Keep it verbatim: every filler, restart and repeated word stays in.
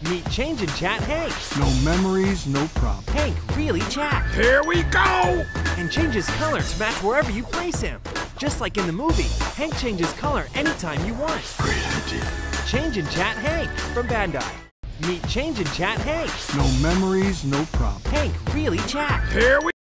Meet Change and Chat Hank. No memories, no problem. Hank really chats. Here we go! And changes color to match wherever you place him. Just like in the movie, Hank changes color anytime you want. Great idea. Change and Chat Hank from Bandai. Meet Change and Chat Hank. No memories, no problem. Hank really chats. Here we